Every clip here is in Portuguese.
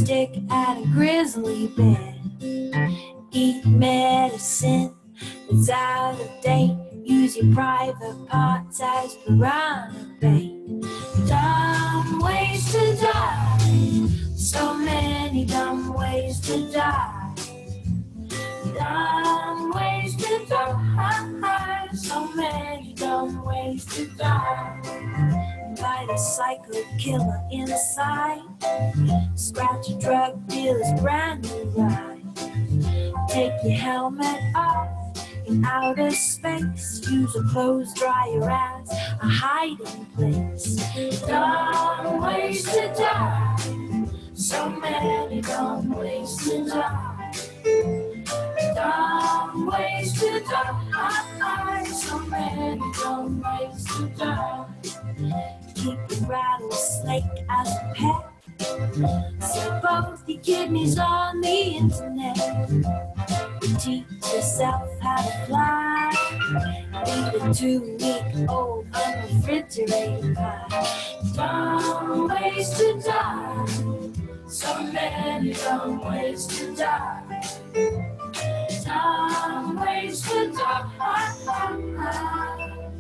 stick at a grizzly bear. Eat medicine that's out of date. Use your private parts as piranha bait. Dumb ways to die. So many dumb ways to die. Dumb ways to die. So many dumb ways to die. Invite a psycho killer inside. Scratch a drug dealer's brand new ride. Take your helmet off in outer space. Use a clothes dryer as a hiding place. Dumb ways to die. So many dumb ways to die. Dumb ways to die. So many dumb ways to die. Keep a rattlesnake as a pet. See both your kidneys on the internet. Teach yourself how to fly. Eat a 2-week-old unrefrigerated pie. Dumb ways to die. So many dumb ways to die. Dumb ways to die.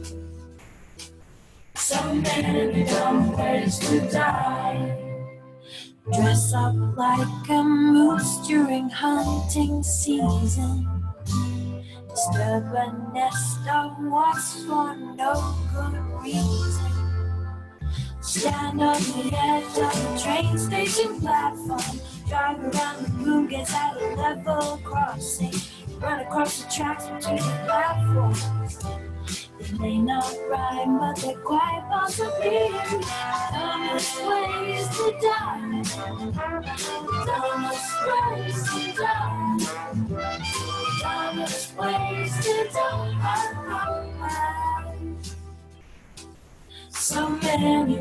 So many dumb ways to die. Dress up like a moose during hunting season. Disturb a nest of wasps for no good reason. Stand on the edge of the train station platform. Drive around the moon, get at a level crossing. Run across the tracks between the platforms. They may not rhyme, but they're quite possibly dumbest ways to die. Dumbest ways to die. Dumbest ways to die. So many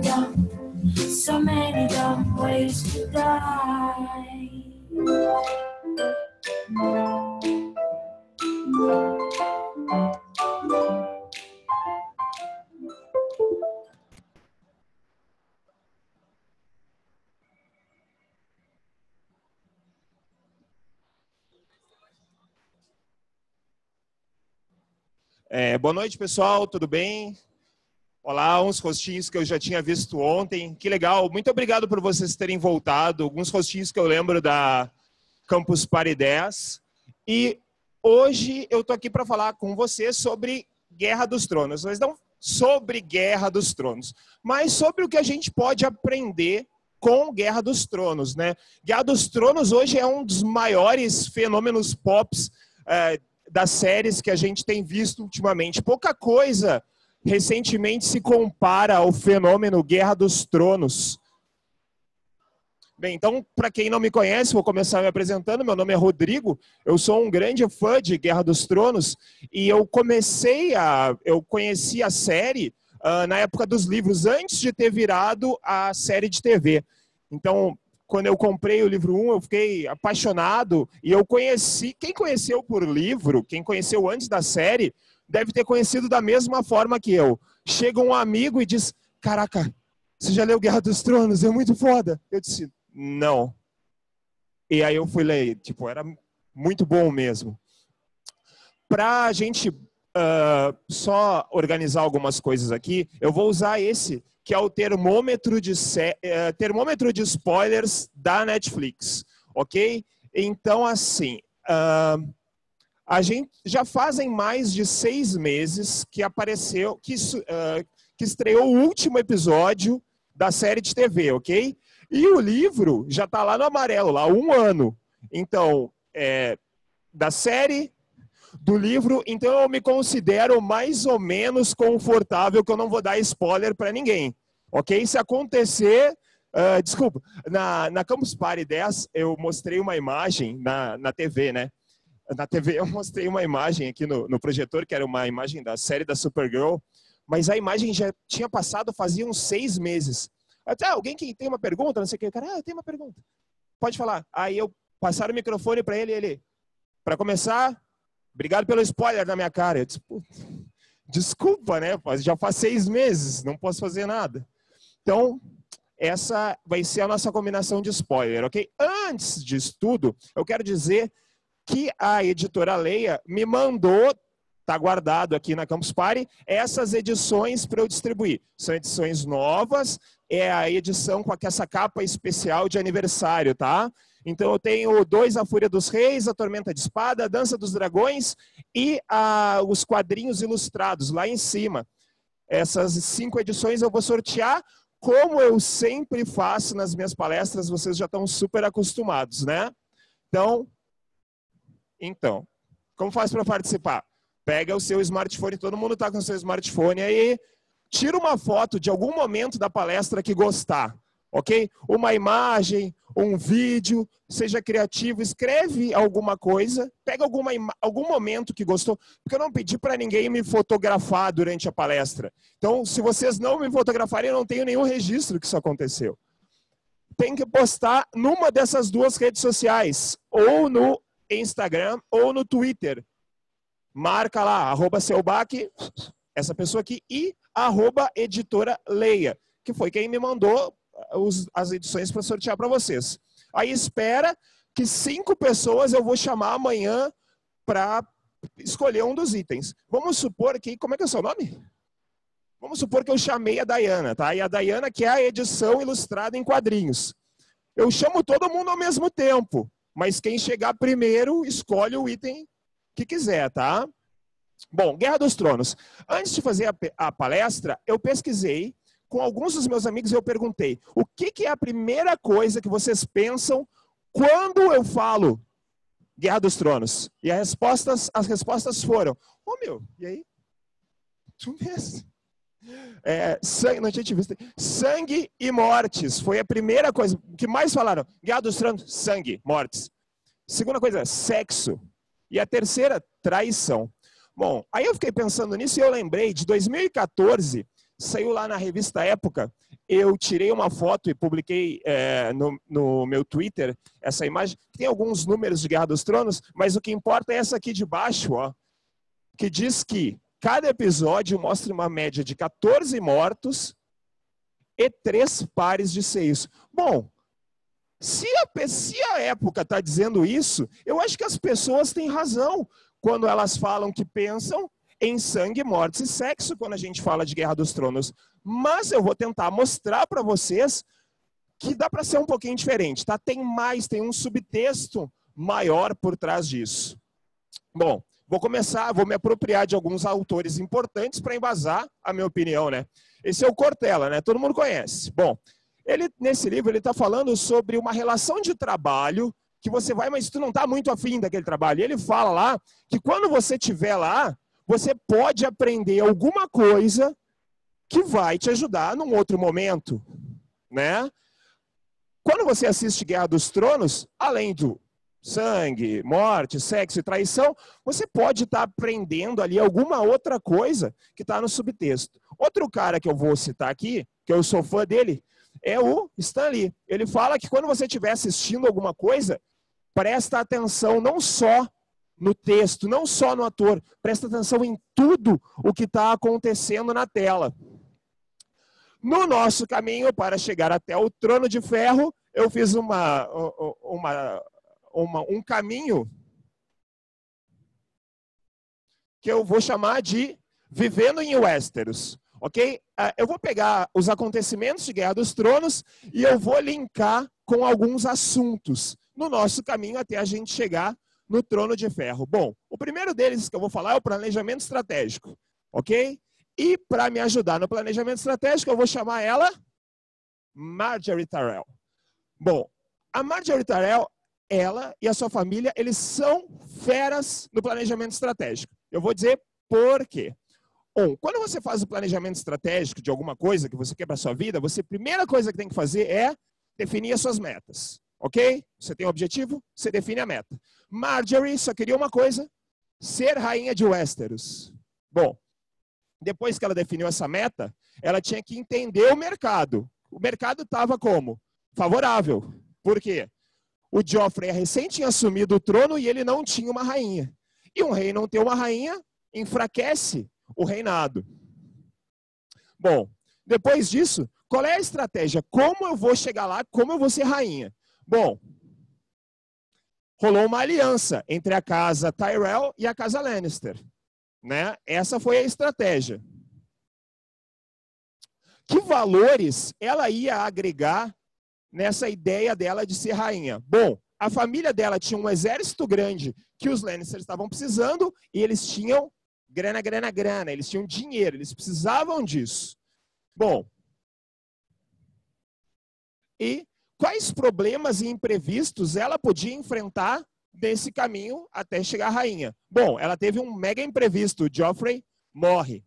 dumb ways to die. Boa noite, pessoal, tudo bem? Olá, uns rostinhos que eu já tinha visto ontem, que legal, muito obrigado por vocês terem voltado, alguns rostinhos que eu lembro da Campus Party 10, e hoje eu tô aqui para falar com vocês sobre Guerra dos Tronos, mas não sobre Guerra dos Tronos, mas sobre o que a gente pode aprender com Guerra dos Tronos, né? Guerra dos Tronos hoje é um dos maiores fenômenos pops das séries que a gente tem visto ultimamente. Pouca coisa recentemente se compara ao fenômeno Guerra dos Tronos. Bem, então, para quem não me conhece, vou começar me apresentando. Meu nome é Rodrigo, eu sou um grande fã de Guerra dos Tronos e eu conheci a série na época dos livros, antes de ter virado a série de TV. Então, quando eu comprei o livro 1, eu fiquei apaixonado e eu conheci, quem conheceu por livro, quem conheceu antes da série, deve ter conhecido da mesma forma que eu. Chega um amigo e diz, caraca, você já leu Guerra dos Tronos? É muito foda. Eu disse, não. E aí eu fui ler, tipo, era muito bom mesmo. Pra a gente só organizar algumas coisas aqui, eu vou usar esse, que é o termômetro de spoilers da Netflix, ok? Então, assim, a gente já fazem mais de 6 meses que apareceu, que estreou o último episódio da série de TV, ok? E o livro já está lá no amarelo, lá há 1 ano. Então, da série, do livro, então eu me considero mais ou menos confortável que eu não vou dar spoiler para ninguém, ok? Se acontecer, desculpa, na Campus Party 10 eu mostrei uma imagem na TV, né? Na TV eu mostrei uma imagem aqui no projetor, que era uma imagem da série da Supergirl, mas a imagem já tinha passado fazia uns 6 meses. Até alguém que tem uma pergunta, não sei o que, cara, eu tenho uma pergunta. Pode falar. Aí eu passaram o microfone para ele, para começar, obrigado pelo spoiler na minha cara. Eu disse, desculpa, né? Já faz 6 meses, não posso fazer nada. Então, essa vai ser a nossa combinação de spoiler, ok? Antes disso tudo, eu quero dizer que a editora Leia me mandou, está guardado aqui na Campus Party, essas edições para eu distribuir. São edições novas, é a edição com essa capa especial de aniversário, tá? Então eu tenho 2 A Fúria dos Reis, A Tormenta de Espada, A Dança dos Dragões e os quadrinhos ilustrados lá em cima. Essas 5 edições eu vou sortear, como eu sempre faço nas minhas palestras, vocês já estão super acostumados, né? Então, como faz para participar? Pega o seu smartphone, todo mundo está com o seu smartphone aí, tira uma foto de algum momento da palestra que gostar, ok? Uma imagem, um vídeo, seja criativo, escreve alguma coisa, pega algum momento que gostou, porque eu não pedi para ninguém me fotografar durante a palestra. Então, se vocês não me fotografarem, eu não tenho nenhum registro que isso aconteceu. Tem que postar numa dessas 2 redes sociais, ou no Instagram ou no Twitter. Marca lá, @Selbach, essa pessoa aqui, e @Editora Leia, que foi quem me mandou as edições para sortear para vocês. Aí espera que 5 pessoas eu vou chamar amanhã para escolher um dos itens. Vamos supor que, como é que é o seu nome? Vamos supor que eu chamei a Dayana, tá? E a Dayana quer a edição ilustrada em quadrinhos. Eu chamo todo mundo ao mesmo tempo. Mas quem chegar primeiro, escolhe o item que quiser, tá? Bom, Guerra dos Tronos. Antes de fazer a palestra, eu pesquisei com alguns dos meus amigos e eu perguntei: o que é a primeira coisa que vocês pensam quando eu falo Guerra dos Tronos? E as respostas foram: oh meu, e aí? Tu mesmo? Não tinha te visto. Sangue e mortes foi a primeira coisa. O que mais falaram? Guerra dos Tronos, sangue, mortes. Segunda coisa, sexo. E a terceira, traição. Bom, aí eu fiquei pensando nisso e eu lembrei de 2014, saiu lá na revista Época, eu tirei uma foto e publiquei no meu Twitter essa imagem, que tem alguns números de Guerra dos Tronos, mas o que importa é essa aqui de baixo, ó, que diz que cada episódio mostra uma média de 14 mortos e 3 pares de seios. Bom, se a Época está dizendo isso, eu acho que as pessoas têm razão quando elas falam que pensam em sangue, mortes e sexo quando a gente fala de Guerra dos Tronos. Mas eu vou tentar mostrar para vocês que dá para ser um pouquinho diferente, tá? Tem um subtexto maior por trás disso. Bom, vou me apropriar de alguns autores importantes para embasar a minha opinião, né? Esse é o Cortella, né? Todo mundo conhece. Bom, nesse livro ele está falando sobre uma relação de trabalho que você vai, mas tu não está muito afim daquele trabalho. E ele fala lá que quando você estiver lá, você pode aprender alguma coisa que vai te ajudar num outro momento, né? Quando você assiste Guerra dos Tronos, além do sangue, morte, sexo e traição, você pode estar aprendendo ali alguma outra coisa que está no subtexto. Outro cara que eu vou citar aqui, que eu sou fã dele, é o Stan Lee. Ele fala que quando você estiver assistindo alguma coisa, presta atenção não só no texto, não só no ator, presta atenção em tudo o que está acontecendo na tela. No nosso caminho para chegar até o Trono de Ferro, eu fiz um caminho que eu vou chamar de Vivendo em Westeros, ok? Eu vou pegar os acontecimentos de Guerra dos Tronos e eu vou linkar com alguns assuntos no nosso caminho até a gente chegar no Trono de Ferro. Bom, o primeiro deles que eu vou falar é o planejamento estratégico, ok? E para me ajudar no planejamento estratégico, eu vou chamar ela Margaery Tyrell. Bom, a Margaery Tyrell, ela e a sua família, eles são feras no planejamento estratégico. Eu vou dizer por quê. Quando você faz o planejamento estratégico de alguma coisa que você quer para a sua vida, a primeira coisa que tem que fazer é definir as suas metas, ok? Você tem um objetivo, você define a meta. Margaery só queria uma coisa, ser rainha de Westeros. Bom, depois que ela definiu essa meta, ela tinha que entender o mercado. O mercado estava como? Favorável. Por quê? O Joffrey recém tinha assumido o trono e ele não tinha uma rainha. E um rei não ter uma rainha enfraquece o reinado. Bom, depois disso, qual é a estratégia? Como eu vou chegar lá? Como eu vou ser rainha? Bom, rolou uma aliança entre a casa Tyrell e a casa Lannister, né? Essa foi a estratégia. Que valores ela ia agregar nessa ideia dela de ser rainha? Bom, a família dela tinha um exército grande que os Lannisters estavam precisando e eles tinham grana, eles tinham dinheiro, eles precisavam disso. Bom, e quais problemas e imprevistos ela podia enfrentar nesse caminho até chegar à rainha? Bom, ela teve um mega imprevisto, o Joffrey morre.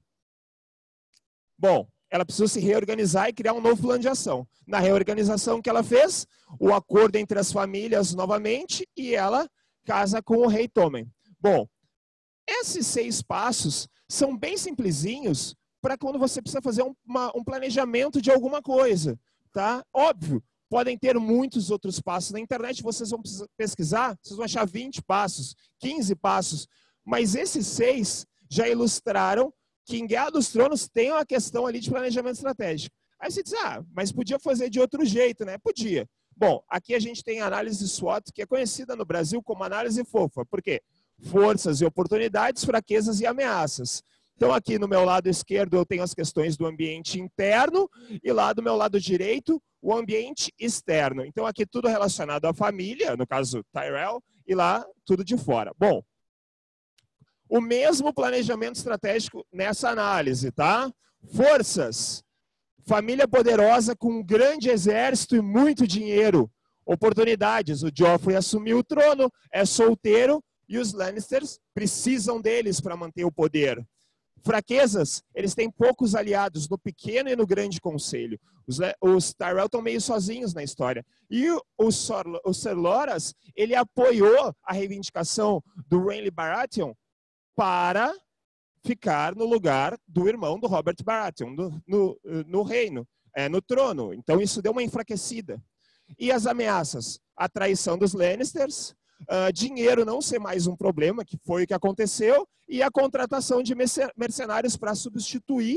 Bom, ela precisou se reorganizar e criar um novo plano de ação. Na reorganização que ela fez, o acordo entre as famílias novamente e ela casa com o rei Tommen. Bom, esses 6 passos são bem simplesinhos para quando você precisa fazer um planejamento de alguma coisa, tá? Óbvio, podem ter muitos outros passos na internet, vocês vão pesquisar, vocês vão achar 20 passos, 15 passos, mas esses 6 já ilustraram que em Guerra dos Tronos tem uma questão ali de planejamento estratégico. Aí você diz, mas podia fazer de outro jeito, né? Podia. Bom, aqui a gente tem a análise SWOT, que é conhecida no Brasil como análise fofa. Por quê? Forças e oportunidades, fraquezas e ameaças. Então aqui no meu lado esquerdo eu tenho as questões do ambiente interno e lá do meu lado direito o ambiente externo. Então aqui tudo relacionado à família, no caso Tyrell, e lá tudo de fora. Bom, o mesmo planejamento estratégico nessa análise, tá? Forças. Família poderosa com um grande exército e muito dinheiro. Oportunidades. O Joffrey assumiu o trono, é solteiro e os Lannisters precisam deles para manter o poder. Fraquezas. Eles têm poucos aliados no pequeno e no grande conselho. Os Tyrell estão meio sozinhos na história. E o Ser Loras, ele apoiou a reivindicação do Renly Baratheon para ficar no lugar do irmão do Robert Baratheon, no reino, no trono. Então isso deu uma enfraquecida. E as ameaças? A traição dos Lannisters, dinheiro não ser mais um problema, que foi o que aconteceu, e a contratação de mercenários para substituir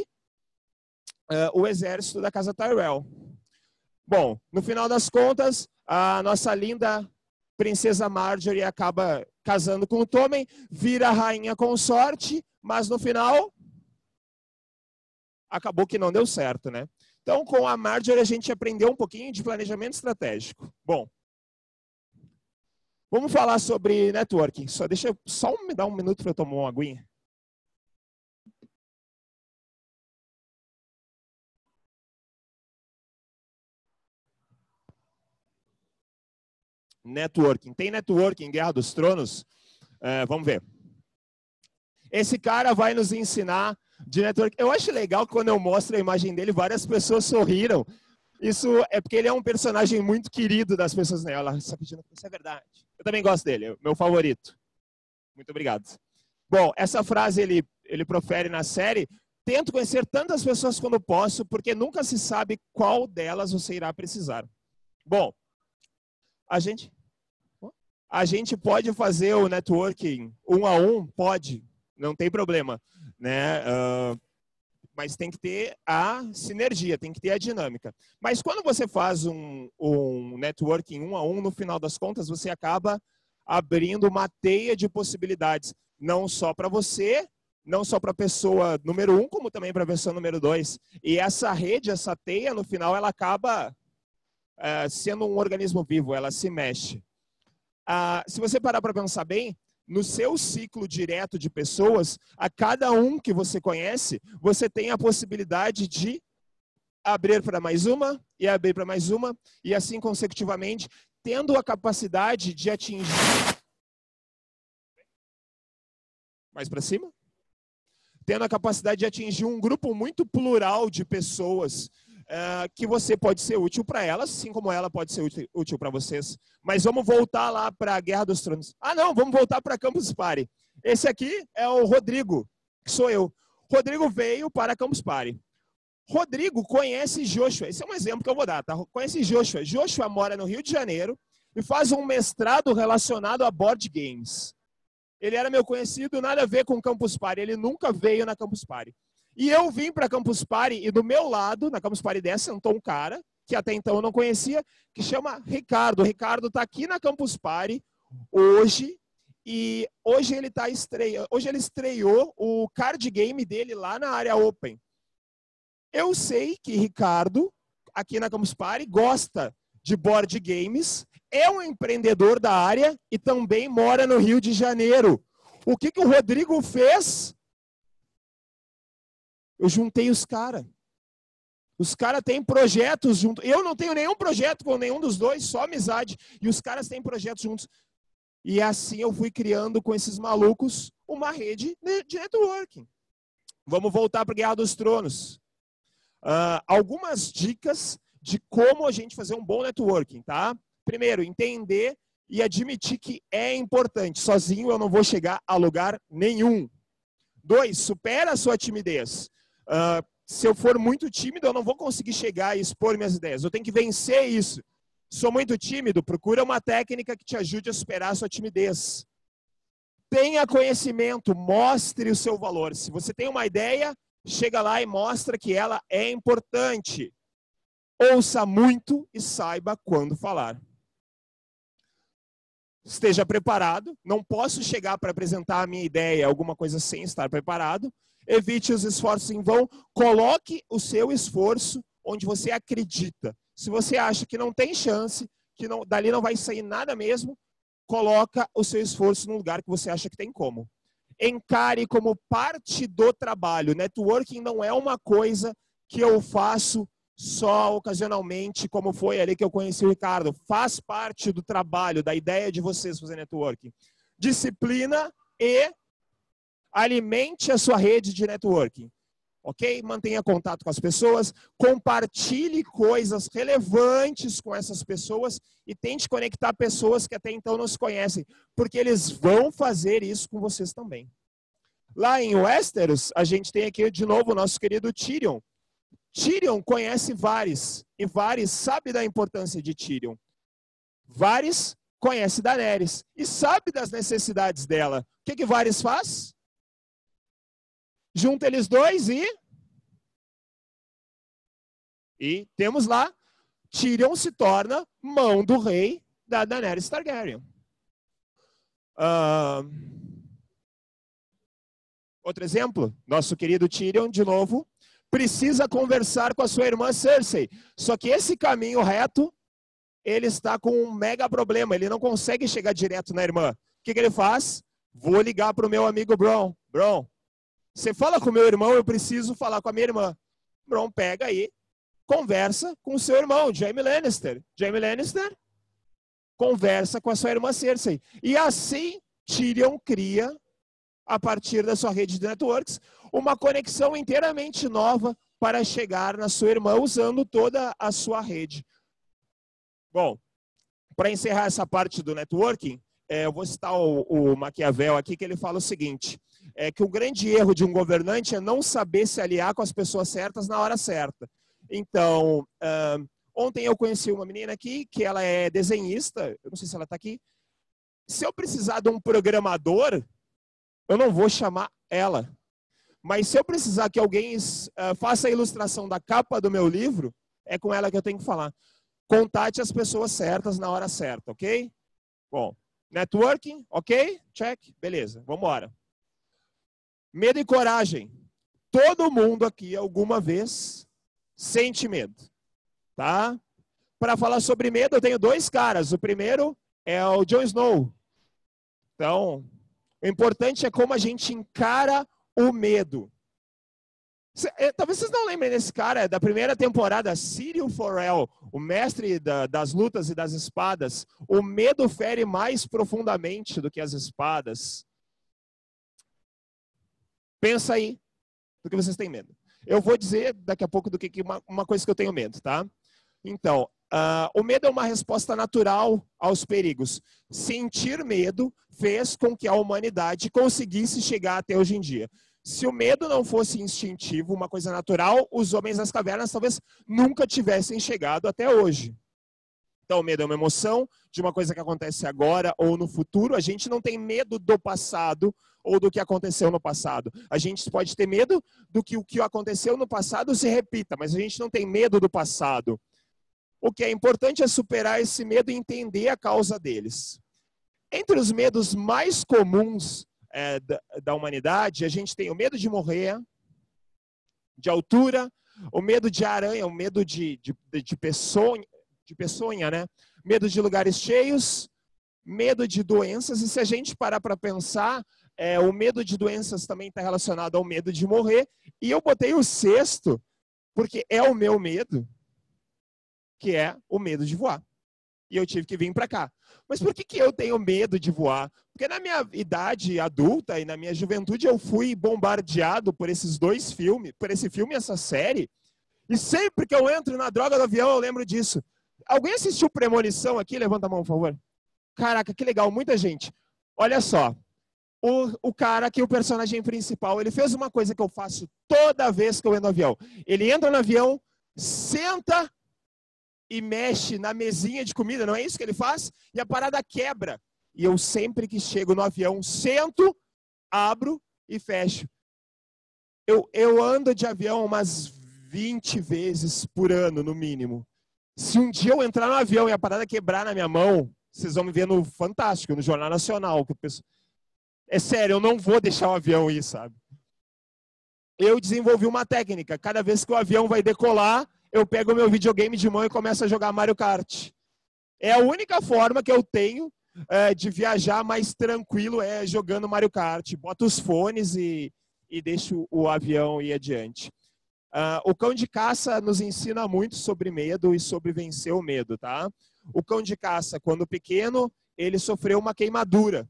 o exército da casa Tyrell. Bom, no final das contas, a nossa linda princesa Marjorie acaba casando com o Tommen, vira rainha consorte, mas no final acabou que não deu certo, né? Então, com a Marjorie a gente aprendeu um pouquinho de planejamento estratégico. Bom, vamos falar sobre networking. Só me dar um minuto para eu tomar uma aguinha. Networking. Tem networking em Guerra dos Tronos? Vamos ver. Esse cara vai nos ensinar de networking. Eu acho legal que quando eu mostro a imagem dele, várias pessoas sorriram. Isso é porque ele é um personagem muito querido das pessoas. Né? Ela está pedindo, isso é verdade. Eu também gosto dele, é meu favorito. Muito obrigado. Bom, essa frase ele profere na série. Tento conhecer tantas pessoas quando posso, porque nunca se sabe qual delas você irá precisar. Bom, a gente pode fazer o networking 1 a 1, pode, não tem problema, né? Mas tem que ter a sinergia, tem que ter a dinâmica. Mas quando você faz um networking 1 a 1, no final das contas, você acaba abrindo uma teia de possibilidades, não só para você, não só para a pessoa número 1, como também para a pessoa número 2. E essa rede, essa teia, no final, ela acaba sendo um organismo vivo, ela se mexe. Se você parar para pensar bem, no seu ciclo direto de pessoas, a cada um que você conhece, você tem a possibilidade de abrir para mais uma, e abrir para mais uma, e assim consecutivamente, tendo a capacidade de atingir... Mais para cima? Tendo a capacidade de atingir um grupo muito plural de pessoas, que você pode ser útil para elas, assim como ela pode ser útil para vocês. Mas vamos voltar lá para a Guerra dos Tronos. Não, vamos voltar para Campus Party. Esse aqui é o Rodrigo, que sou eu. Rodrigo veio para Campus Party. Rodrigo conhece Joshua. Esse é um exemplo que eu vou dar, tá? Conhece Joshua. Joshua mora no Rio de Janeiro e faz um mestrado relacionado a board games. Ele era meu conhecido, nada a ver com Campus Party. Ele nunca veio na Campus Party. E eu vim para a Campus Party e do meu lado, na Campus Party 10, sentou um cara, que até então eu não conhecia, que chama Ricardo. O Ricardo está aqui na Campus Party hoje, e hoje ele estreou o card game dele lá na área Open. Eu sei que Ricardo, aqui na Campus Party, gosta de board games, é um empreendedor da área e também mora no Rio de Janeiro. O que o Rodrigo fez? Eu juntei os caras. Os caras têm projetos juntos. Eu não tenho nenhum projeto com nenhum dos dois, só amizade. E os caras têm projetos juntos. E assim eu fui criando com esses malucos uma rede de networking. Vamos voltar para a Guerra dos Tronos. Algumas dicas de como a gente fazer um bom networking, tá? Primeiro, entender e admitir que é importante. Sozinho eu não vou chegar a lugar nenhum. 2, supera a sua timidez. Se eu for muito tímido, eu não vou conseguir chegar e expor minhas ideias. Eu tenho que vencer isso. Sou muito tímido, procura uma técnica que te ajude a superar a sua timidez. Tenha conhecimento, mostre o seu valor. Se você tem uma ideia, chega lá e mostra que ela é importante. Ouça muito e saiba quando falar. Esteja preparado. Não posso chegar para apresentar a minha ideia, alguma coisa sem estar preparado. Evite os esforços em vão. Coloque o seu esforço onde você acredita. Se você acha que não tem chance, que dali não vai sair nada mesmo, coloca o seu esforço no lugar que você acha que tem como. Encare como parte do trabalho. Networking não é uma coisa que eu faço só ocasionalmente, como foi ali que eu conheci o Ricardo. Faz parte do trabalho, da ideia de vocês fazer networking. Disciplina e alimente a sua rede de networking. Ok? Mantenha contato com as pessoas, compartilhe coisas relevantes com essas pessoas e tente conectar pessoas que até então não se conhecem, porque eles vão fazer isso com vocês também. Lá em Westeros, a gente tem aqui de novo o nosso querido Tyrion. Tyrion conhece Varys, e Varys sabe da importância de Tyrion. Varys conhece Daenerys e sabe das necessidades dela. O que Varys faz? Junta eles dois e temos lá, Tyrion se torna mão do rei da Daenerys Targaryen. Outro exemplo, nosso querido Tyrion, de novo, precisa conversar com a sua irmã Cersei. Só que esse caminho reto, ele está com um mega problema. Ele não consegue chegar direto na irmã. O que ele faz? Vou ligar para o meu amigo Bron. Bron, você fala com o meu irmão, eu preciso falar com a minha irmã. Bron pega aí, conversa com o seu irmão, Jaime Lannister. Jaime Lannister conversa com a sua irmã Cersei. E assim, Tyrion cria, a partir da sua rede de networks, uma conexão inteiramente nova para chegar na sua irmã, usando toda a sua rede. Bom, para encerrar essa parte do networking, eu vou citar o Maquiavel aqui, que ele fala o seguinte, que o grande erro de um governante é não saber se aliar com as pessoas certas na hora certa. Então, ontem eu conheci uma menina aqui, que ela é desenhista, eu não sei se ela está aqui. Se eu precisar de um programador, eu não vou chamar ela. Mas se eu precisar que alguém faça a ilustração da capa do meu livro, é com ela que eu tenho que falar. Contate as pessoas certas na hora certa, ok? Bom, networking, ok? Check, beleza, vamos embora. Medo e coragem. Todo mundo aqui, alguma vez, sente medo, tá? Para falar sobre medo, eu tenho dois caras. O primeiro é o Jon Snow. Então, o importante é como a gente encara o medo. Talvez vocês não lembrem desse cara, da primeira temporada, Syrio Forel, o mestre das lutas e das espadas. O medo fere mais profundamente do que as espadas. Pensa aí, do que vocês têm medo. Eu vou dizer daqui a pouco do que uma coisa que eu tenho medo, tá? Então, o medo é uma resposta natural aos perigos. Sentir medo fez com que a humanidade conseguisse chegar até hoje em dia. Se o medo não fosse instintivo, uma coisa natural, os homens das cavernas talvez nunca tivessem chegado até hoje. Então, o medo é uma emoção de uma coisa que acontece agora ou no futuro. A gente não tem medo do passado ou do que aconteceu no passado. A gente pode ter medo do que o que aconteceu no passado se repita, mas a gente não tem medo do passado. O que é importante é superar esse medo e entender a causa deles. Entre os medos mais comuns da humanidade, a gente tem o medo de morrer, de altura, o medo de aranha, o medo de peçonha, né? Medo de lugares cheios, medo de doenças. E se a gente parar para pensar, o medo de doenças também está relacionado ao medo de morrer. E eu botei o sexto, porque é o meu medo, que é o medo de voar. E eu tive que vir para cá. Mas por que eu tenho medo de voar? Porque na minha idade adulta e na minha juventude eu fui bombardeado por esses dois filmes, por esse filme e essa série. E sempre que eu entro na droga do avião eu lembro disso. Alguém assistiu Premonição aqui? Levanta a mão, por favor. Caraca, que legal, muita gente. Olha só, o cara que é o personagem principal, ele fez uma coisa que eu faço toda vez que eu entro no avião. Ele entra no avião, senta e mexe na mesinha de comida, não é isso que ele faz? E a parada quebra. E eu sempre que chego no avião, sento, abro e fecho. Eu ando de avião umas 20 vezes por ano, no mínimo. Se um dia eu entrar no avião e a parada quebrar na minha mão, vocês vão me ver no Fantástico, no Jornal Nacional. É sério, eu não vou deixar o avião ir, sabe? Eu desenvolvi uma técnica. Cada vez que o avião vai decolar, eu pego o meu videogame de mão e começo a jogar Mario Kart. É a única forma que eu tenho de viajar mais tranquilo, jogando Mario Kart. Boto os fones e deixo o avião ir adiante. O cão de caça nos ensina muito sobre medo e sobre vencer o medo, tá? O cão de caça, quando pequeno, ele sofreu uma queimadura.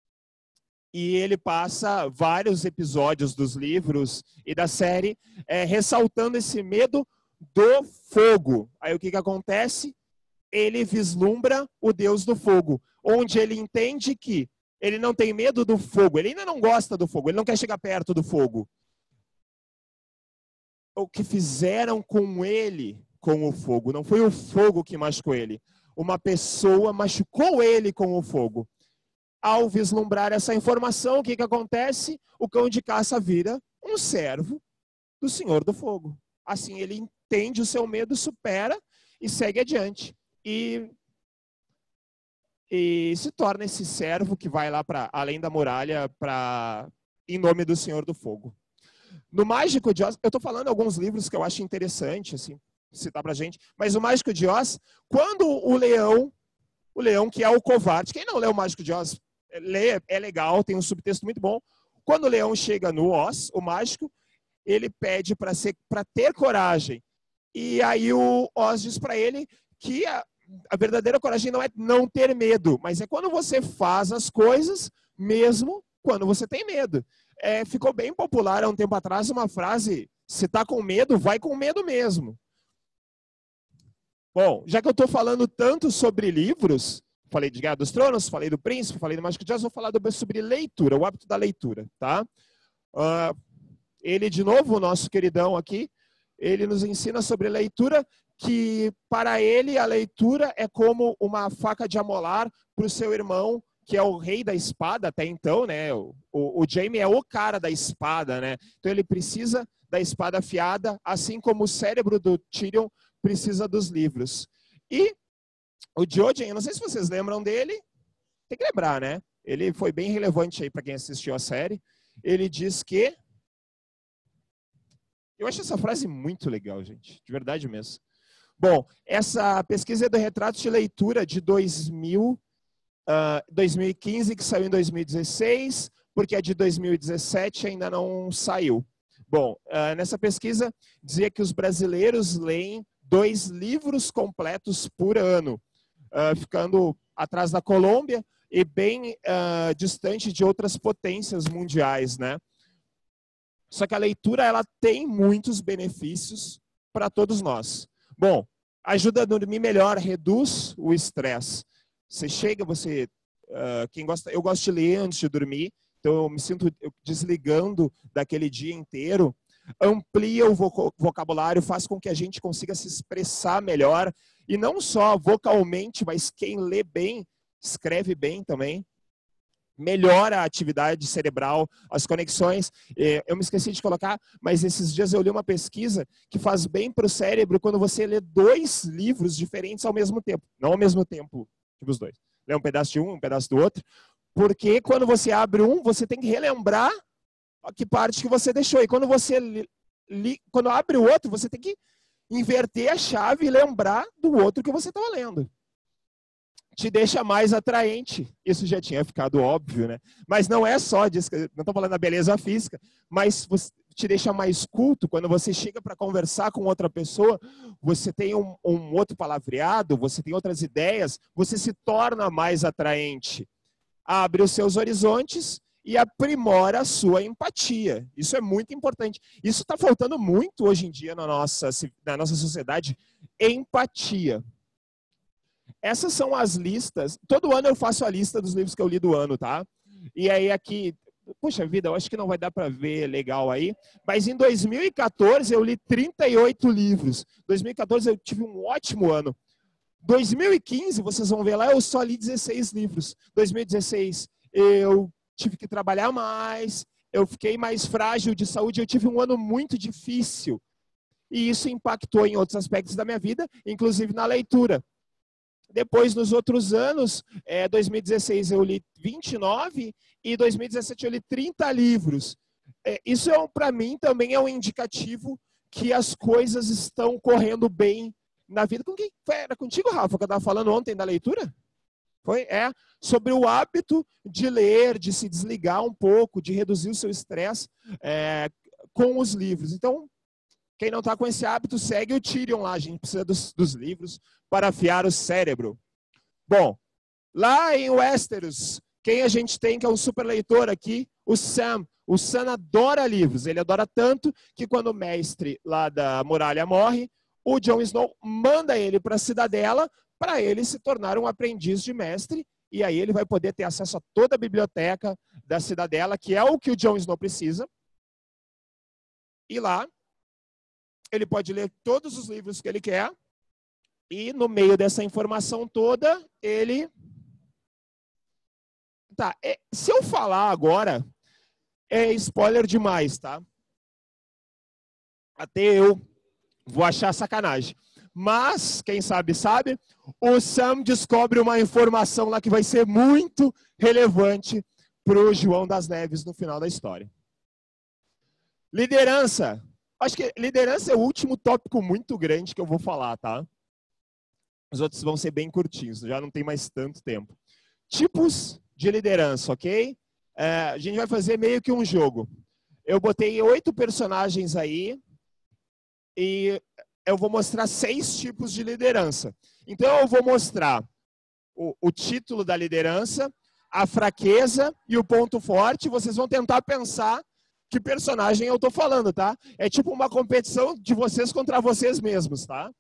E ele passa vários episódios dos livros e da série ressaltando esse medo do fogo. Aí o que acontece? Ele vislumbra o Deus do fogo, onde ele entende que ele não tem medo do fogo, ele ainda não gosta do fogo, ele não quer chegar perto do fogo. O que fizeram com ele, com o fogo, não foi o fogo que machucou ele. Uma pessoa machucou ele com o fogo. Ao vislumbrar essa informação, o que acontece? O cão de caça vira um servo do Senhor do Fogo. Assim, ele entende o seu medo, supera e segue adiante. E se torna esse servo que vai lá para além da muralha em nome do Senhor do Fogo. No Mágico de Oz, eu estou falando alguns livros que eu acho interessante assim, citar para a gente, mas o Mágico de Oz, quando o leão que é o covarde, quem não lê o Mágico de Oz, lê, é legal, tem um subtexto muito bom. Quando o leão chega no Oz, o mágico, ele pede para ter coragem. E aí o Oz diz para ele que a verdadeira coragem não é não ter medo, mas é quando você faz as coisas mesmo quando você tem medo. Ficou bem popular há um tempo atrás uma frase: se está com medo, vai com medo mesmo. Bom, já que eu estou falando tanto sobre livros, falei de Guerra dos Tronos, falei do Príncipe, falei do Mágico de Oz, vou falar sobre leitura, o hábito da leitura, tá? Ele, de novo, o nosso queridão aqui, ele nos ensina sobre leitura, que para ele a leitura é como uma faca de amolar para o seu irmão, que é o rei da espada até então, né? O Jaime é o cara da espada, né? Então ele precisa da espada afiada, assim como o cérebro do Tyrion precisa dos livros. E o Jojen, eu não sei se vocês lembram dele, tem que lembrar, né? Ele foi bem relevante aí para quem assistiu a série. Ele diz que... Eu acho essa frase muito legal, gente, de verdade mesmo. Bom, essa pesquisa é do retrato de leitura de 2015, que saiu em 2016, porque a de 2017 ainda não saiu. Bom, nessa pesquisa dizia que os brasileiros leem 2 livros completos por ano, ficando atrás da Colômbia e bem distante de outras potências mundiais, né? Só que a leitura ela tem muitos benefícios para todos nós. Bom, ajuda a dormir melhor, reduz o estresse. Você chega, quem gosta, eu gosto de ler antes de dormir, então eu me sinto desligando daquele dia inteiro. Amplia o vocabulário, faz com que a gente consiga se expressar melhor E não só vocalmente, mas quem lê bem, escreve bem também. Melhora a atividade cerebral, as conexões. Eu me esqueci de colocar, mas esses dias eu li uma pesquisa que faz bem para o cérebro quando você lê 2 livros diferentes ao mesmo tempo. Não ao mesmo tempo, tipo os 2. Lê um pedaço de um pedaço do outro. Porque quando você abre um, você tem que relembrar que parte que você deixou. E quando você quando abre o outro, você tem que inverter a chave e lembrar do outro que você estava lendo. Te deixa mais atraente. Isso já tinha ficado óbvio, né? Mas não é só disso, não estou falando da beleza física, mas te deixa mais culto. Quando você chega para conversar com outra pessoa, você tem um outro palavreado, você tem outras ideias, você se torna mais atraente. Abre os seus horizontes e aprimora a sua empatia. Isso é muito importante. Isso está faltando muito hoje em dia na nossa sociedade, empatia. Essas são as listas. Todo ano eu faço a lista dos livros que eu li do ano, tá? E aí aqui, puxa vida, eu acho que não vai dar para ver legal aí. Mas em 2014 eu li 38 livros. 2014 eu tive um ótimo ano. 2015, vocês vão ver lá, eu só li 16 livros. 2016 eu tive que trabalhar mais, eu fiquei mais frágil de saúde, eu tive um ano muito difícil. E isso impactou em outros aspectos da minha vida, inclusive na leitura. Depois, nos outros anos, 2016 eu li 29 e 2017 eu li 30 livros. Isso, para mim, também é um indicativo que as coisas estão correndo bem na vida. Com quem? Era contigo, Rafa, que eu estava falando ontem da leitura? Foi? Sobre o hábito de ler, de se desligar um pouco, de reduzir o seu estresse com os livros. Então, quem não está com esse hábito, segue o Tyrion lá. A gente precisa dos livros para afiar o cérebro. Bom, lá em Westeros, quem a gente tem que é um super leitor aqui? O Sam. O Sam adora livros. Ele adora tanto que quando o mestre lá da muralha morre, o Jon Snow manda ele para a cidadela para ele se tornar um aprendiz de mestre. E aí ele vai poder ter acesso a toda a biblioteca da cidadela, que é o que o Jon Snow precisa. E lá ele pode ler todos os livros que ele quer. E no meio dessa informação toda, ele... Tá, se eu falar agora, é spoiler demais, tá? Até eu vou achar sacanagem. Mas, quem sabe, sabe, o Sam descobre uma informação lá que vai ser muito relevante para o João das Neves no final da história. Liderança. Acho que liderança é o último tópico muito grande que eu vou falar, tá? Os outros vão ser bem curtinhos, já não tem mais tanto tempo. Tipos de liderança, ok? A gente vai fazer meio que um jogo. Eu botei 8 personagens aí e eu vou mostrar 6 tipos de liderança. Então eu vou mostrar o título da liderança, a fraqueza e o ponto forte. Vocês vão tentar pensar que personagem eu estou falando, tá? É tipo uma competição de vocês contra vocês mesmos, tá?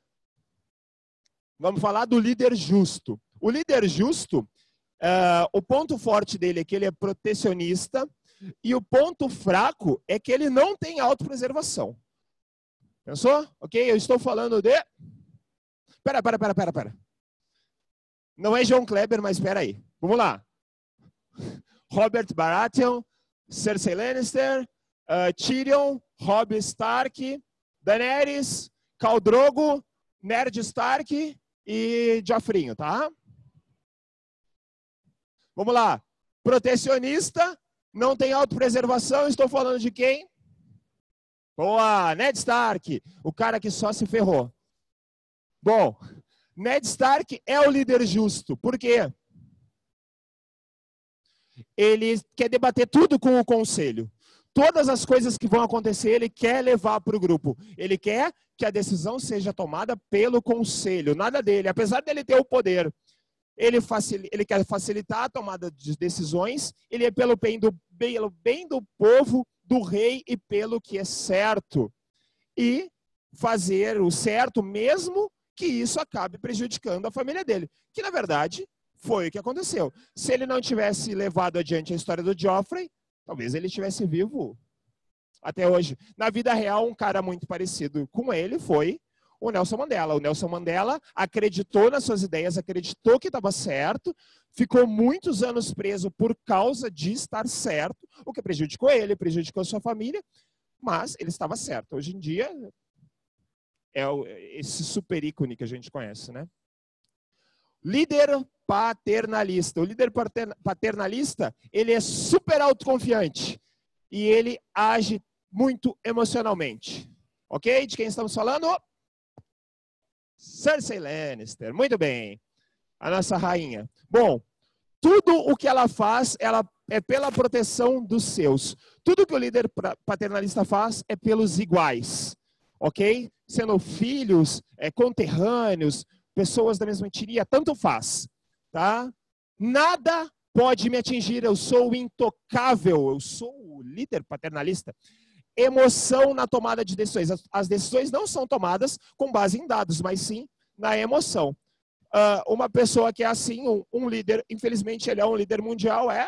Vamos falar do líder justo. O líder justo, o ponto forte dele é que ele é protecionista e o ponto fraco é que ele não tem autopreservação. Pensou? Ok? Eu estou falando de... Pera. Não é João Kleber, mas espera aí. Vamos lá. Robert Baratheon, Cersei Lannister, Tyrion, Robb Stark, Daenerys, Khal Drogo, Ned Stark e Joffrinho, tá? Vamos lá. Protecionista, não tem autopreservação, estou falando de quem? Boa, Ned Stark, o cara que só se ferrou. Bom, Ned Stark é o líder justo. Por quê? Ele quer debater tudo com o conselho. Todas as coisas que vão acontecer, ele quer levar para o grupo. Ele quer que a decisão seja tomada pelo conselho, nada dele. Apesar dele ter o poder, ele quer facilitar a tomada de decisões, ele é pelo bem do povo, do rei e pelo que é certo. E fazer o certo mesmo que isso acabe prejudicando a família dele. Que, na verdade, foi o que aconteceu. Se ele não tivesse levado adiante a história do Joffrey, talvez ele estivesse vivo até hoje. Na vida real, um cara muito parecido com ele foi o Nelson Mandela. O Nelson Mandela acreditou nas suas ideias, acreditou que estava certo, ficou muitos anos preso por causa de estar certo, o que prejudicou ele, prejudicou a sua família, mas ele estava certo. Hoje em dia, é esse super ícone que a gente conhece, né? Líder paternalista. O líder paternalista, ele é super autoconfiante e ele age muito emocionalmente. Ok? De quem estamos falando? Cersei Lannister. Muito bem. A nossa rainha. Bom, tudo o que ela faz, ela é pela proteção dos seus. Tudo que o líder paternalista faz é pelos iguais. Ok? Sendo filhos, conterrâneos, pessoas da mesma etnia, tanto faz. Tá? Nada pode me atingir, eu sou intocável, eu sou o líder paternalista. Emoção na tomada de decisões. As decisões não são tomadas com base em dados, mas sim na emoção. Uma pessoa que é assim, um líder, infelizmente ele é um líder mundial, é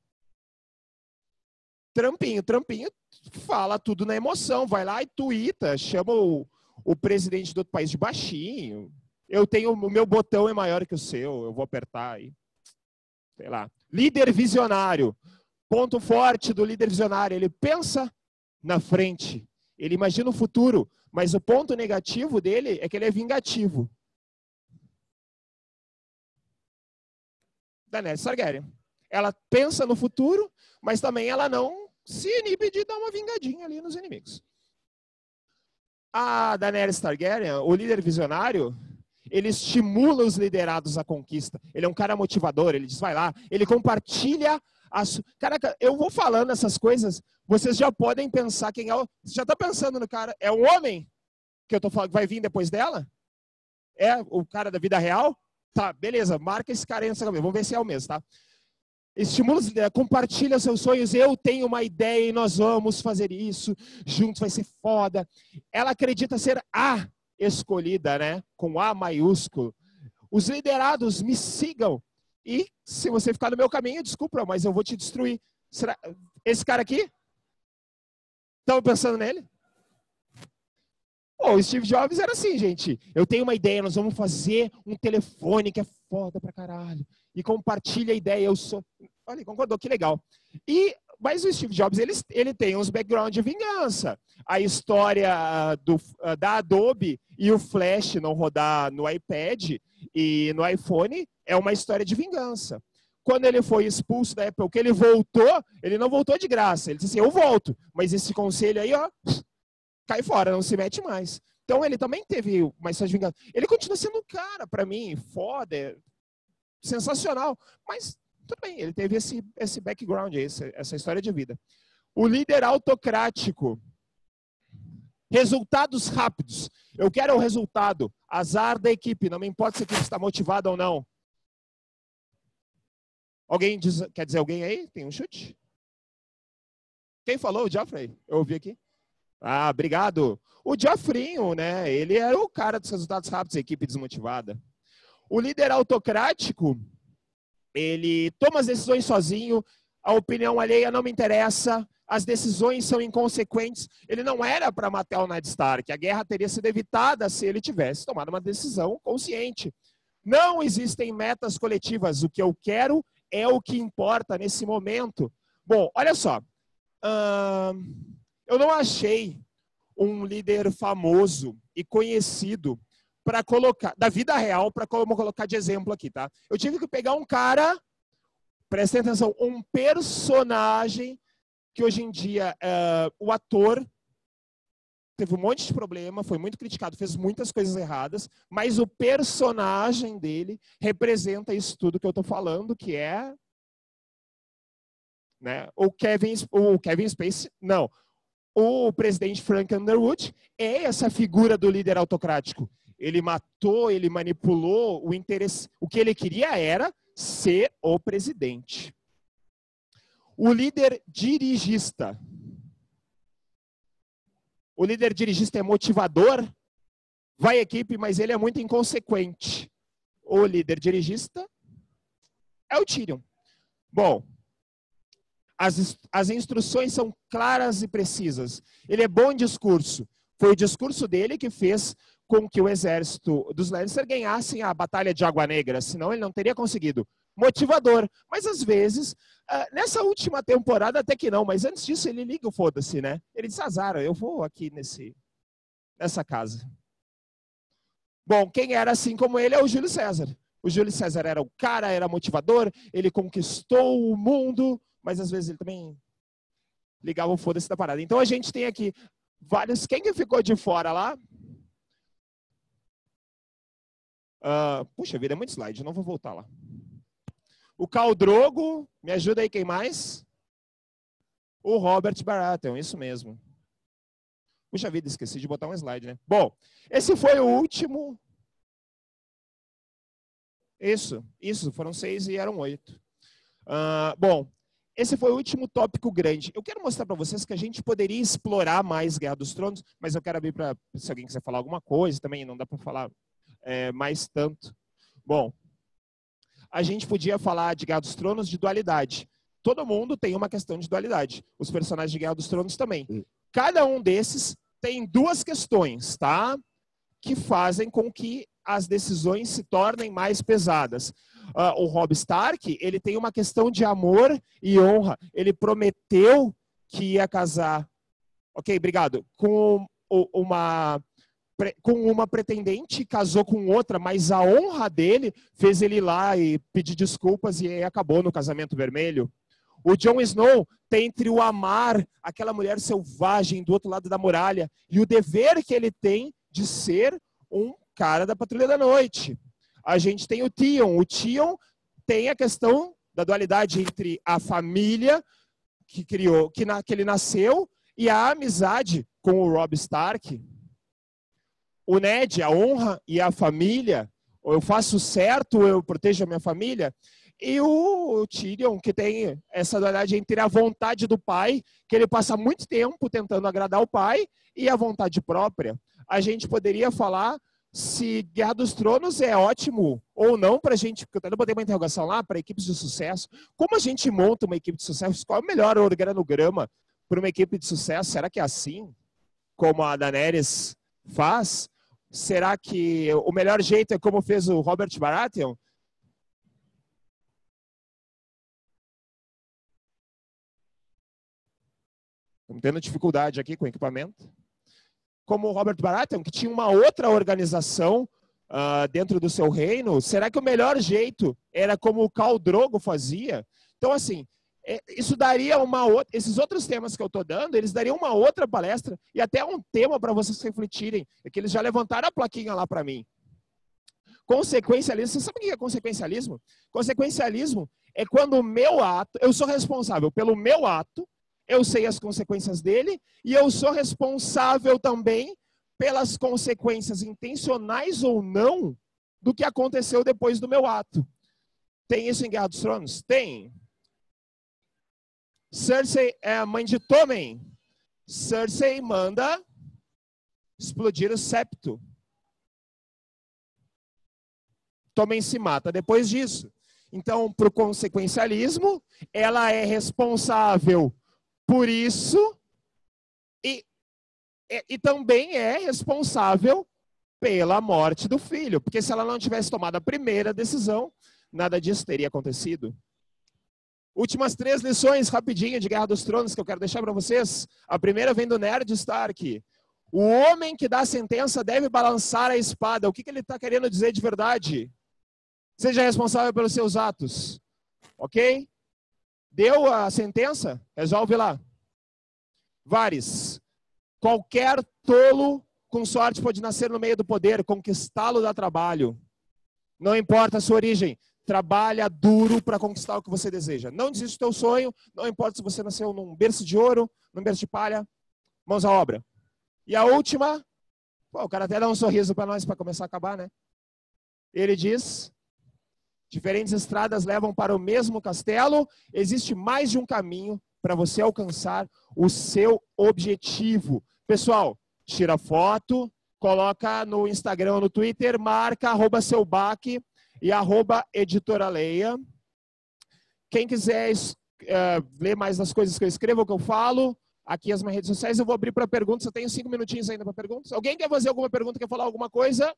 Trumpinho. Trumpinho fala tudo na emoção, vai lá e tuita, chama o presidente do outro país de baixinho. O meu botão é maior que o seu, eu vou apertar aí. Sei lá. Líder visionário. Ponto forte do líder visionário, ele pensa na frente, ele imagina o futuro, mas o ponto negativo dele é que ele é vingativo. Daenerys Targaryen. Ela pensa no futuro, mas também ela não se inibe de dar uma vingadinha ali nos inimigos. A Daenerys Targaryen, o líder visionário, ele estimula os liderados à conquista. Ele é um cara motivador, ele diz, vai lá, ele compartilha Caraca, eu vou falando essas coisas, vocês já podem pensar quem é o... Você já está pensando no cara, é o homem que eu tô falando que vai vir depois dela? É o cara da vida real? Tá, beleza, marca esse cara aí nessa cabeça, vamos ver se é o mesmo, tá? Estimula, compartilha seus sonhos, eu tenho uma ideia e nós vamos fazer isso, juntos vai ser foda. Ela acredita ser a escolhida, né? Com A maiúsculo. Os liderados me sigam. E se você ficar no meu caminho, desculpa, mas eu vou te destruir. Será esse cara aqui? Estão pensando nele? O Steve Jobs era assim, gente. Eu tenho uma ideia, nós vamos fazer um telefone que é foda pra caralho. E compartilha a ideia, eu sou... Olha, concordou, que legal. Mas o Steve Jobs, ele tem uns background de vingança. A história da Adobe e o Flash não rodar no iPad e no iPhone é uma história de vingança. Quando ele foi expulso da Apple, que ele voltou, ele não voltou de graça. Ele disse assim, eu volto, mas esse conselho aí, ó, cai fora, não se mete mais. Então ele também teve uma história de vingança. Ele continua sendo um cara, para mim, foda, sensacional, mas tudo bem, ele teve esse background, essa história de vida. O líder autocrático. Resultados rápidos. Eu quero o resultado. Azar da equipe. Não me importa se a equipe está motivada ou não. Alguém quer dizer alguém aí? Tem um chute? Quem falou? O Geoffrey? Eu ouvi aqui. Ah, obrigado. O Geoffrinho, né? Ele era o cara dos resultados rápidos, a equipe desmotivada. O líder autocrático, ele toma as decisões sozinho, a opinião alheia não me interessa, as decisões são inconsequentes. Ele não era para matar o Ned Stark, a guerra teria sido evitada se ele tivesse tomado uma decisão consciente. Não existem metas coletivas, o que eu quero é o que importa nesse momento. Bom, olha só, eu não achei um líder famoso e conhecido para colocar, da vida real, para colocar de exemplo aqui, tá? Eu tive que pegar um cara, prestem atenção, um personagem que hoje em dia o ator teve um monte de problema, foi muito criticado, fez muitas coisas erradas, mas o personagem dele representa isso tudo que eu estou falando, que é, né, o Kevin Spacey, não, o presidente Frank Underwood é essa figura do líder autocrático. Ele matou, ele manipulou o interesse. O que ele queria era ser o presidente. O líder dirigista. O líder dirigista é motivador, vai à equipe, mas ele é muito inconsequente. O líder dirigista é o Tyrion. Bom, as instruções são claras e precisas. Ele é bom em discurso. Foi o discurso dele que fez com que o exército dos Lannister ganhassem a Batalha de Água Negra, senão ele não teria conseguido. Motivador. Mas às vezes, nessa última temporada até que não, mas antes disso ele liga o foda-se, né? Ele diz, azar, eu vou aqui nessa casa. Bom, quem era assim como ele é o Júlio César. O Júlio César era o cara, era motivador, ele conquistou o mundo, mas às vezes ele também ligava o foda-se da parada. Então a gente tem aqui vários... Quem que ficou de fora lá? Puxa vida, é muito slide, não vou voltar lá. O Khal Drogo, me ajuda aí, quem mais? O Robert Baratheon, isso mesmo. Puxa vida, esqueci de botar um slide, né? Bom, esse foi o último... Isso, foram 6 e eram 8. Bom, esse foi o último tópico grande. Eu quero mostrar para vocês que a gente poderia explorar mais Guerra dos Tronos, mas eu quero abrir para se alguém quiser falar alguma coisa, também não dá para falar mais tanto. Bom, a gente podia falar de Guerra dos Tronos de dualidade. Todo mundo tem uma questão de dualidade. Os personagens de Guerra dos Tronos também. Cada um desses tem 2 questões, tá? Que fazem com que as decisões se tornem mais pesadas. O Robb Stark, ele tem uma questão de amor e honra. Ele prometeu que ia casar, ok, obrigado, com uma pretendente, casou com outra, mas a honra dele fez ele ir lá e pedir desculpas e aí acabou no casamento vermelho. O Jon Snow tem entre o amar aquela mulher selvagem do outro lado da muralha e o dever que ele tem de ser um cara da Patrulha da Noite. A gente tem o Theon. O Theon tem a questão da dualidade entre a família que criou, que ele nasceu, e a amizade com o Robb Stark. O Ned, a honra e a família. Ou eu faço certo, eu protejo a minha família. E o Tyrion, que tem essa dualidade entre a vontade do pai, que ele passa muito tempo tentando agradar o pai, e a vontade própria. A gente poderia falar se Guerra dos Tronos é ótimo ou não para a gente, porque eu botei uma interrogação lá para equipes de sucesso. Como a gente monta uma equipe de sucesso? Qual é o melhor organograma para uma equipe de sucesso? Será que é assim, como a Daenerys faz? Será que o melhor jeito é como fez o Robert Baratheon? Estamos tendo dificuldade aqui com o equipamento. Como o Robert Baratheon, que tinha uma outra organização dentro do seu reino, será que o melhor jeito era como o Khal Drogo fazia? Então, assim, isso daria uma outra... Esses outros temas que eu estou dando, eles dariam uma outra palestra e até um tema para vocês refletirem. É que eles já levantaram a plaquinha lá para mim. Consequencialismo. Você sabe o que é consequencialismo? Consequencialismo é quando o meu ato... Eu sou responsável pelo meu ato, eu sei as consequências dele e eu sou responsável também pelas consequências intencionais ou não do que aconteceu depois do meu ato. Tem isso em Guerra dos Tronos? Tem. Cersei é a mãe de Tommen. Cersei manda explodir o septo. Tommen se mata depois disso. Então, para o consequencialismo, ela é responsável por isso e também é responsável pela morte do filho. Porque se ela não tivesse tomado a primeira decisão, nada disso teria acontecido. Últimas 3 lições, rapidinho, de Guerra dos Tronos, que eu quero deixar para vocês. A primeira vem do Nerd Stark. O homem que dá a sentença deve balançar a espada. O que ele está querendo dizer de verdade? Seja responsável pelos seus atos. Ok? Deu a sentença? Resolve lá. Varys. Qualquer tolo com sorte pode nascer no meio do poder, conquistá-lo dá trabalho. Não importa a sua origem, trabalha duro para conquistar o que você deseja. Não desista do teu sonho, não importa se você nasceu num berço de ouro, num berço de palha, mãos à obra. E a última, o cara até dá um sorriso para nós para começar a acabar, né? Ele diz: diferentes estradas levam para o mesmo castelo, existe mais de um caminho para você alcançar o seu objetivo. Pessoal, tira foto, coloca no Instagram ou no Twitter, marca @seubac e @editoraleia. Quem quiser ler mais das coisas que eu escrevo, que eu falo, aqui as minhas redes sociais. Eu vou abrir para perguntas. Eu tenho 5 minutinhos ainda para perguntas. Alguém quer fazer alguma pergunta, quer falar alguma coisa?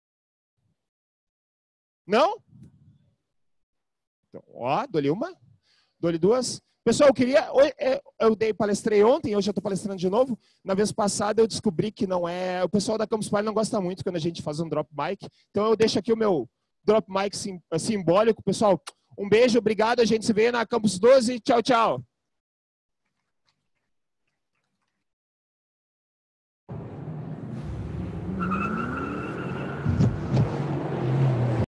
Não? Então, ó, dou-lhe uma, dou-lhe duas. Pessoal, eu palestrei ontem, hoje eu estou palestrando de novo. Na vez passada eu descobri que não é... O pessoal da Campus Party não gosta muito quando a gente faz um drop mic. Então eu deixo aqui o meu drop mic simbólico. Pessoal, um beijo, obrigado. A gente se vê na Campus 12. Tchau, tchau.